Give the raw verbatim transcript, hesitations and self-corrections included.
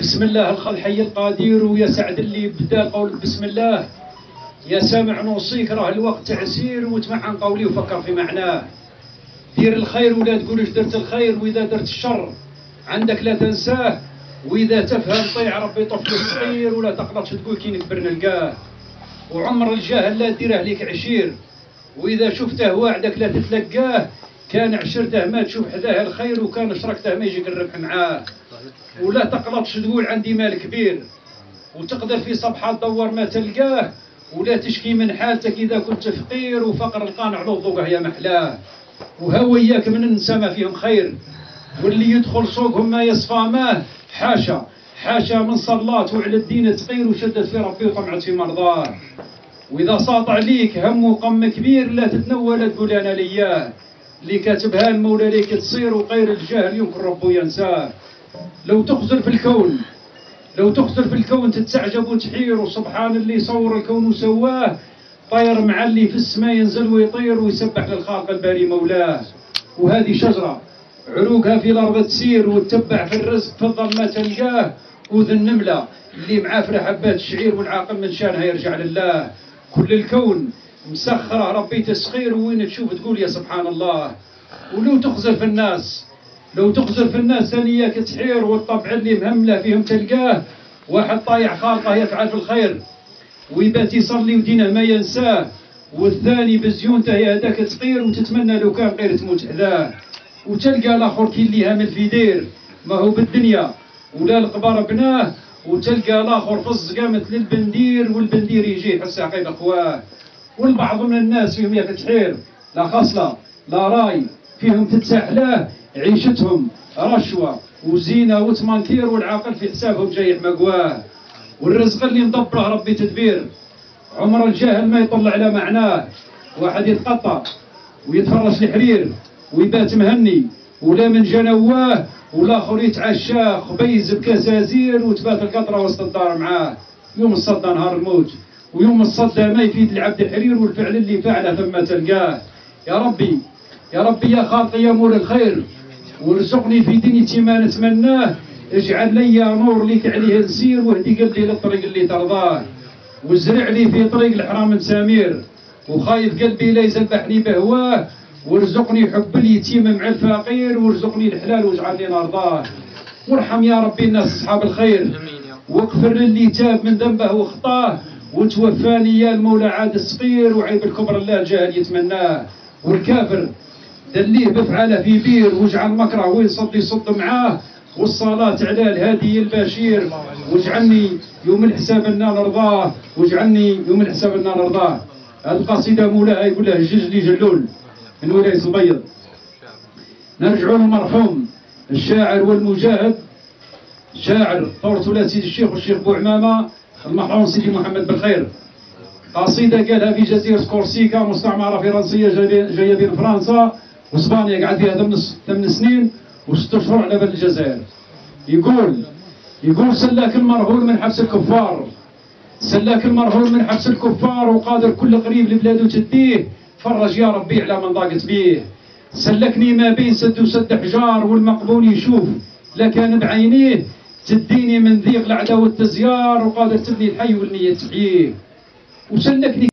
بسم الله الحي القدير، ويا سعد اللي بدا قول بسم الله. يا سامع نوصيك راه الوقت تعسير، وتمعن قولي وفكر في معناه. دير الخير ولا تقولش درت الخير، واذا درت الشر عندك لا تنساه. واذا تفهم طيع ربي طفل صغير، ولا تقلقش تقول كي نكبر نلقاه. وعمر الجاهل لا ديره ليك عشير، واذا شفته واعدك لا تتلقاه. كان عشرته ما تشوف حداه الخير، وكان شركته ما يجيك الربح معاه. ولا تقلقش تقول عندي مال كبير، وتقدر في صبحة تدور ما تلقاه. ولا تشكي من حالتك إذا كنت فقير، وفقر القانع له ضوقه يا محلاه. وهو إياك من النساء ما فيهم خير، واللي يدخل سوقهم ما يصفى ماه. حاشا حاشا من صلات وعلى الدين تقير، وشدت في ربي وطمعت في مرضاه. وإذا ساط عليك هم وقم كبير، لا تتنول تقول أنا لياه. اللي كاتبها المولى ليك تصير، وغير الجاهل يمكن ربه ينساه. لو تخزر في الكون لو تخزر في الكون تتعجب وتحير، وسبحان اللي صور الكون وسواه. طير مع اللي في السماء ينزل ويطير، ويسبح للخالق الباري مولاه. وهذه شجرة عروقها في الأرض تسير، وتتبع في الرزق في الظلمة تلقاه. وذي النملة اللي معافرة حبات الشعير، والعاقل من شانها يرجع لله. كل الكون مسخرة ربي تسخير، وين تشوف تقول يا سبحان الله. ولو تخزر في الناس لو تخزر في الناس ثانياك تحير، والطبع اللي مهمله فيهم تلقاه. واحد طايع خالقه يفعل في الخير، ويبات يصلي ودينه ما ينساه. والثاني بزيونته يا هداك تقير، وتتمنى لو كان غير تموت حذاه. وتلقى الاخر كي اللي هامل في دير ما هو بالدنيا، ولا القبر بناه. وتلقى الاخر في الزقا مثل البندير، والبندير يجي يحس عقيب اخواه. والبعض من الناس فيهم يا تحير، لا خصله لا راي، فيهم تتساحلاه. عيشتهم رشوة وزينة وتمانكير، والعاقل في حسابهم جايح مقواه. والرزق اللي مدبره ربي تدبير، عمر الجاهل ما يطلع على معناه. واحد يتقطع ويتفرش الحرير، ويبات مهني ولا من جنواه. والاخر يتعشى خبيز بكسازير، وتبات القطره وسط الدار معاه. يوم الصدى نهار الموت، ويوم الصدى ما يفيد العبد الحرير، والفعل اللي فعله ثم تلقاه. يا ربي يا ربي يا خالقي يا مول الخير، وارزقني في دنيتي ما نتمناه. اجعل لي نور ليك عليه نسير، واهدي قلبي للطريق اللي ترضاه. وازرع لي في طريق الحرام سمير، وخايف قلبي لا يذبحني بهواه. وارزقني حب اليتيم مع الفقير، وارزقني الحلال واجعلني نرضاه. وارحم يا ربي الناس اصحاب الخير، واغفر للي تاب من ذنبه وخطاه. وتوفاني يا المولى عاد الصغير، وعيب الكبر الله الجاهل يتمناه. والكافر دليه بفعله في بير، واجعل مكره وين صد يصد معاه. والصلاة على الهادي البشير، واجعلني يوم الحساب النار نرضاه. واجعلني يوم الحساب النار نرضاه. هذه القصيدة مولاها يقول لها الججلي جلول من ولاية البيض. نرجعوا للمرحوم الشاعر والمجاهد، شاعر ثورة سيدي الشيخ والشيخ بوعمامة المرحوم سيدي محمد بالخير. قصيدة قالها في جزيرة كورسيكا، مستعمرة فرنسية جاية بين فرنسا واسبانيا، قعد فيها ثمان سنين وست اشهر على بلد الجزائر. يقول يقول سلاك المرهول من حبس الكفار، سلاك المرهول من حبس الكفار، وقادر كل قريب لبلاده تديه. فرج يا ربي على من ضاقت بيه. سلكني ما بين سد وسد حجار، والمقبول يشوف لا كان بعينيه. تديني من ضيق العدا والتزيار، وقادر تبني الحي والنية تحييه. وسلكني